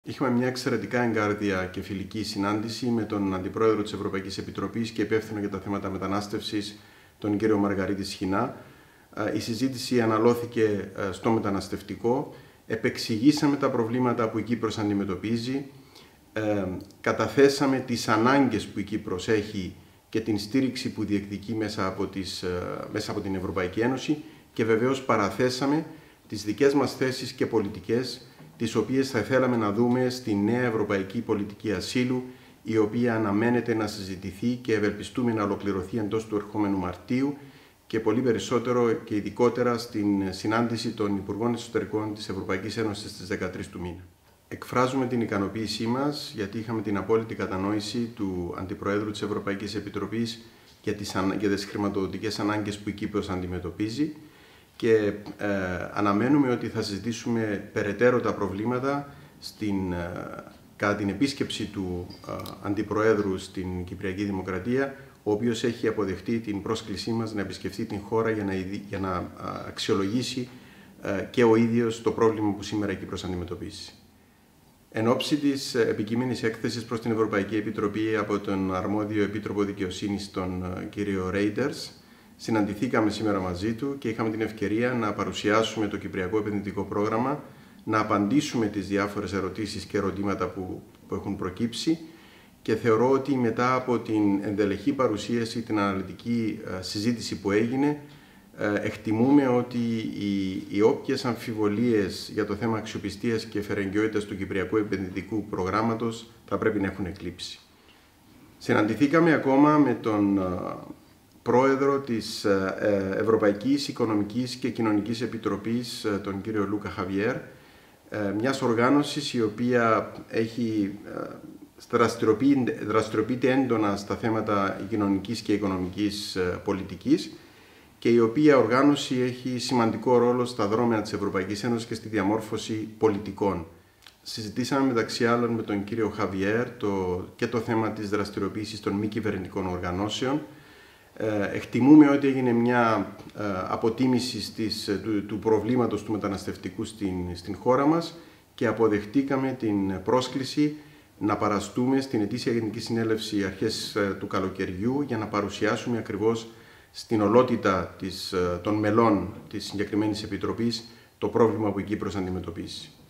Είχαμε μια εξαιρετικά εγκάρδια και φιλική συνάντηση με τον Αντιπρόεδρο της Ευρωπαϊκής Επιτροπής και υπεύθυνο για τα θέματα μετανάστευσης, τον κύριο Μαργαρίτη Σχοινά. Η συζήτηση αναλώθηκε στο μεταναστευτικό. Επεξηγήσαμε τα προβλήματα που η Κύπρος αντιμετωπίζει. Καταθέσαμε τις ανάγκες που η Κύπρος έχει και την στήριξη που διεκδικεί μέσα από την Ευρωπαϊκή Ένωση και βεβαίως παραθέσαμε τις δικές μας θέσεις και πολιτικές, τις οποίες θα θέλαμε να δούμε στη νέα ευρωπαϊκή πολιτική ασύλου, η οποία αναμένεται να συζητηθεί και ευελπιστούμε να ολοκληρωθεί εντός του ερχόμενου Μαρτίου και πολύ περισσότερο και ειδικότερα στην συνάντηση των Υπουργών Εσωτερικών της Ευρωπαϊκής Ένωσης στις 13 του μήνα. Εκφράζουμε την ικανοποίησή μας γιατί είχαμε την απόλυτη κατανόηση του Αντιπροέδρου της Ευρωπαϊκής Επιτροπής για τις χρηματοδοτικές ανάγκες που η Κύπρος αντιμετωπίζει και αναμένουμε ότι θα συζητήσουμε περαιτέρω τα προβλήματα κατά την επίσκεψη του Αντιπροέδρου στην Κυπριακή Δημοκρατία, ο οποίος έχει αποδεχτεί την πρόσκλησή μας να επισκεφτεί την χώρα για να αξιολογήσει και ο ίδιος το πρόβλημα που σήμερα η Κύπρος αντιμετωπίζει. Εν ώψη της επικείμενης έκθεσης προς την Ευρωπαϊκή Επιτροπή από τον αρμόδιο Επίτροπο Δικαιοσύνης, τον κύριο Ρέιντερς, συναντηθήκαμε σήμερα μαζί του και είχαμε την ευκαιρία να παρουσιάσουμε το Κυπριακό Επενδυτικό Πρόγραμμα, να απαντήσουμε τις διάφορες ερωτήσεις και ερωτήματα που έχουν προκύψει και θεωρώ ότι μετά από την ενδελεχή παρουσίαση, την αναλυτική συζήτηση που έγινε, εκτιμούμε ότι οι όποιες αμφιβολίες για το θέμα αξιοπιστίας και φερεγγιότητας του Κυπριακού Επενδυτικού Προγράμματος θα πρέπει να έχουν εκλείψει. Συναντηθήκαμε ακόμα με τον Πρόεδρο της Ευρωπαϊκής Οικονομικής και Κοινωνικής Επιτροπής, τον κύριο Λούκα Χαβιέρ, μιας οργάνωσης η οποία δραστηριοποιείται έντονα στα θέματα κοινωνικής και οικονομικής πολιτικής και η οποία οργάνωση έχει σημαντικό ρόλο στα δρόμενα της Ευρωπαϊκής Ένωσης και στη διαμόρφωση πολιτικών. Συζητήσαμε μεταξύ άλλων με τον κύριο Χαβιέρ και το θέμα της δραστηριοποίησης των μη κυβερνητικών οργανώσεων. Εκτιμούμε ότι έγινε μια αποτίμηση του προβλήματος του μεταναστευτικού στην χώρα μας και αποδεχτήκαμε την πρόσκληση να παραστούμε στην ετήσια Γενική Συνέλευση αρχές του καλοκαιριού για να παρουσιάσουμε ακριβώς στην ολότητα των μελών της συγκεκριμένης Επιτροπής το πρόβλημα που η Κύπρος αντιμετωπίζει.